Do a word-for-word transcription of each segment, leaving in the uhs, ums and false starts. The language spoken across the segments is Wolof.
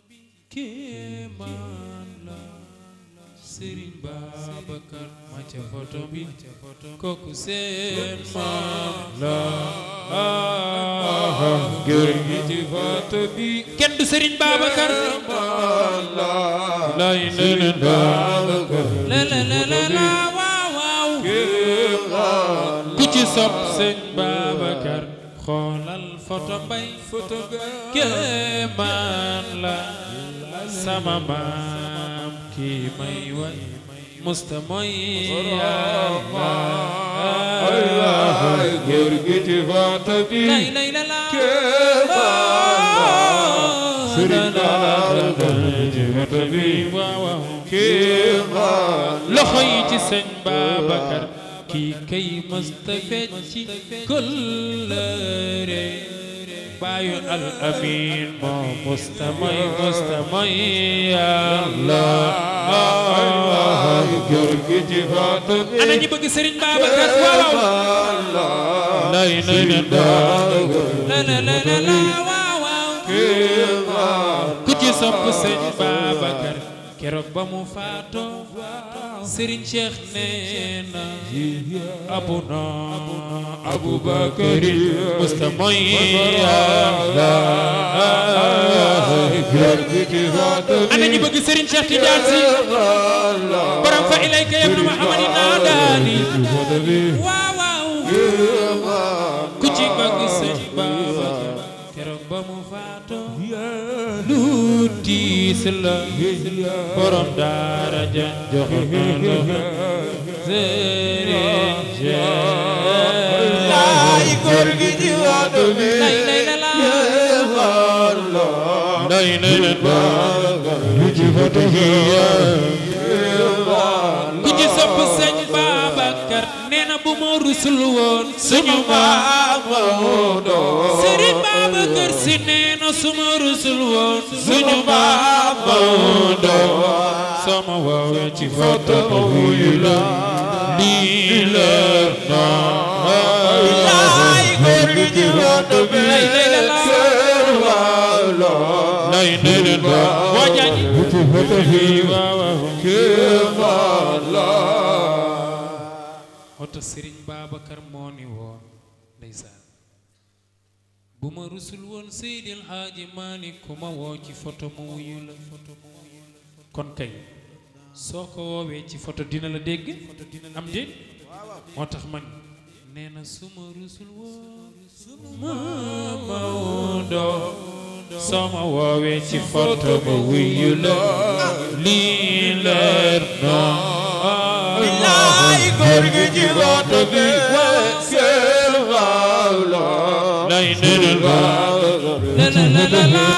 kéemaan la Serigne Babacar ma ca photo bi kooku seen maam la góor gi ci photo bi kenn du Serigne Babacar la ilaha la la la la waaw waaw ku ci sopp Serigne Babacar xoolal photo mbay photo kéemaan la sama maam kii may way musta mooy Yàlla góor gi ci photo bi kéemaan loxo yi ci Sëñ Babacar kii kay musta fecci kóllëre baayu al amin moo musta mooy musta mooy Yàlla góor gi ci photo bi ana ñi bëgg Serigne Babacar waaw lay lay la la la la waaw waaw ku ci sopp Serigne Babacar keroog ba mu faatoo Serigne Cheikh nee na abuna Abubakar musta mooy Yàlla góor gi ci photo bi ana ñi bëgg Serigne Cheikh Tidiane Sy borom fa ilayka yabna Muhammadin naadaani waaw waaw ku ci bëgg Serigne Babacar keroog ba mu faatoo lu tiis la borom daara ja jox na la Serigne Cheikh ay góor gi ci photo bi lay lay la la lay lay la lu ci photo bi ku ci sopp Sëñ Babacar nee na bu ma rusul woon suñu maam Serigne Babacar Si nee na su ma rusul woon suñu maam sama waawee ci photo ma wuyu la lii leer na ay góor gi ci photo bi lay lay la la lay lay la wajaji ci photo bi waaw la oto Serigne Babacar moo ni woon ndeysaan bu ma rusul woon Seydil Hadji Malick ku ma woo ci photo mu wuyu la kon kay soo ko woowee ci photo dina la dégg am déet moo tax man nee na su ma rusul woon ma Maodo soo ma woowee ci photo mu wuyu la lii leer na bilaay góor gi ci photo bi lay lay la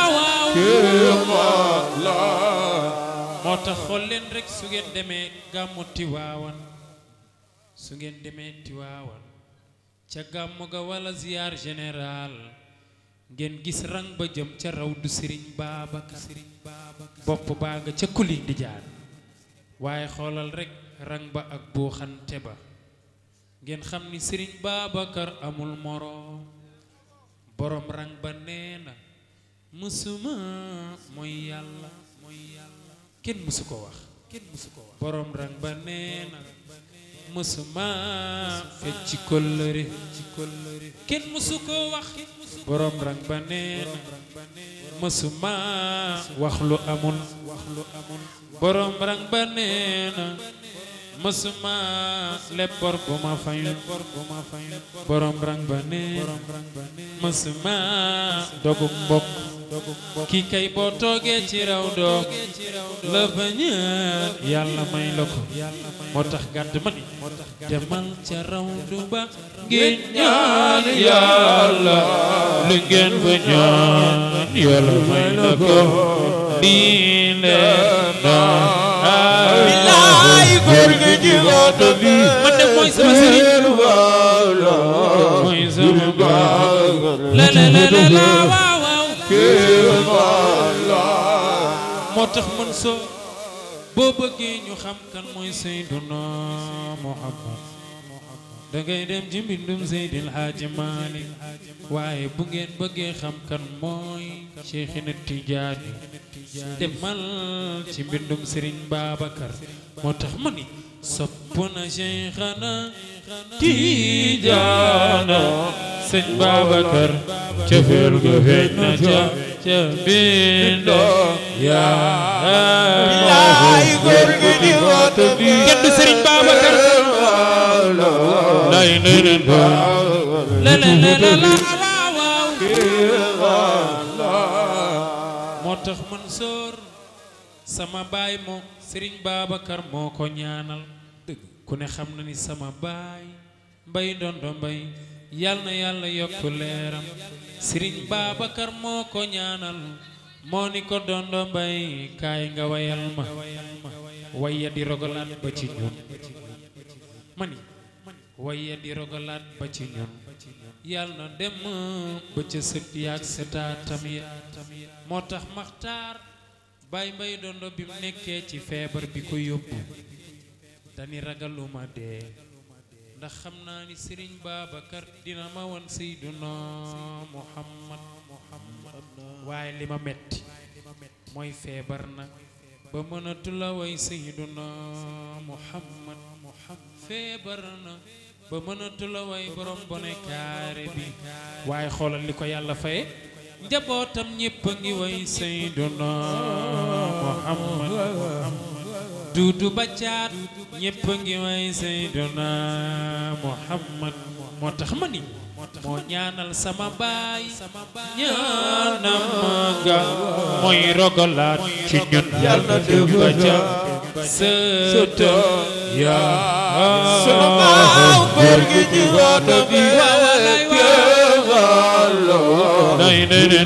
moo tax xool leen rek su ngeen demee gàmmu Tiwaawan su ngeen demee Tiwaawan ca gàmmu ga wala ziyaar général ngeen gis rang ba jëm ca rawdu Serigne Babacar bopp baa nga ca kuli di jaar waaye xoolal rek rang ba ak buuxante ba ngeen xam ni Serigne Babacar amul moroom borom rang ba nee na musuma mooy Yàlla mooy Yàlla kenn musu ko wax kenn musu ko wax borom rang ba nee na musuma fecci kóllëre ci kóllëre kenn musu ko wax borom rang ba nee na musuma wax lu amul wax lu amul borom rang ba nee na mësuma lépp bor bu ma fayul borom rang ba nee mësuma dogu mbokk kii kay boo toogee ci raw doog la fa ñaan yàlla may la ko moo tax gàdd ma ni demal ca raw du ba ngeen ñaan yàlla lu ngeen fa ñaan yàlla may la ko lii leen naa bilaay góor gi ci photo bi man de mooy sama sëriñ mooy sama baay la la la la waaw waaw moo tax man soo boo bëggee ñu xam kan mooy Seyduna Muhammad dangay dem ci mbindum Seydil Haaji Maalik waaye bu ngeen bëggee xam kan mooy Cheikhina Tijaani demal ci mbindum Serigne Babacar moo tax ma ni sopp na Cheikhana Tijaana sëñ Babacar ca feel ga feeñ na ca ca bindo yaa bilaay góor gi di woote bi kenn du Serigne Babacar lay nene ba la la la la moo tax Mansoor sama baay moo Serigne Babacar moo ko ñaanal ku ne xam na ni sama baay mbay ndondo mbay yal na yàlla yokk leeram Serigne Babacar moo ko ñaanal moo ni ko dondo mbay kaay nga wayal ma waya di rogalaat ba ci ñun mani waya di rogalaat ba ci ñun yal na dem ba ca sët yaak sëtaatam ya moo tax Maxtaar baay mbay dondo bi mu nekkee ci feebar bi ko yóbbu dani ragaluma dee ndax xam naa ni Serigne Babacar dina ma wan Seyduna Muhammad Muhammad waaye li ma metti mooy feebar na ba mënatu la way Seyduna Muhammad Muhammad feebar na ba mënatu la way borom bone kaare bi waaye xoolal li ko yàlla faye njabootam ñépp a ngi way Seyduna Muhammad duudu baccaat ñépp a ngi way Seyduna Muhammad moo tax ma ni moo ñaanal sama baay ñaanam ga mooy rogalaat ci ñun yàlla def ba ca sëtë yaa sunu baaw góor gi ci woote bi nay nay nay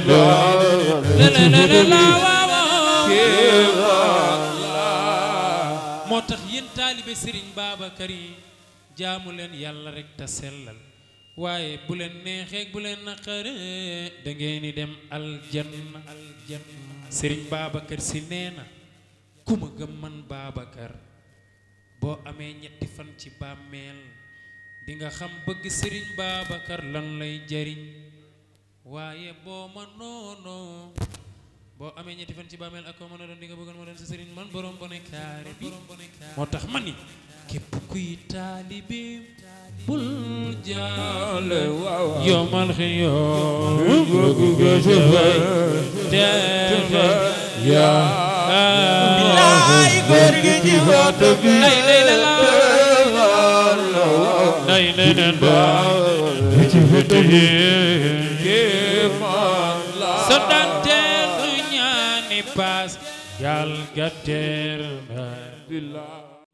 moo tax yéen taalibe Serigne Babacar yi jaamu leen yàlla rek te sellal waaye bu leen neexee bu leen naqaree da ngeen di dem aljanna aljanna Serigne Babacar si nee na ku ma gëm man Babacar boo amee ñetti fan ci bàmmeel di nga xam bëgg Serigne Babacar lan lay jariñ waaye boo ma noonoo boo amee ñetti fan ci bàmmeel ak ko mën a doon di nga bëggoon ma doon sa Serigne man borom bone kaare bi moo tax ma ni képp kuy taalibeem bul jaale yomal xiyoom teexe yaa bilaay góor gi ci woote bi nay nay la nay nay la ci woote bi so dante ñaani paas yal ga teer na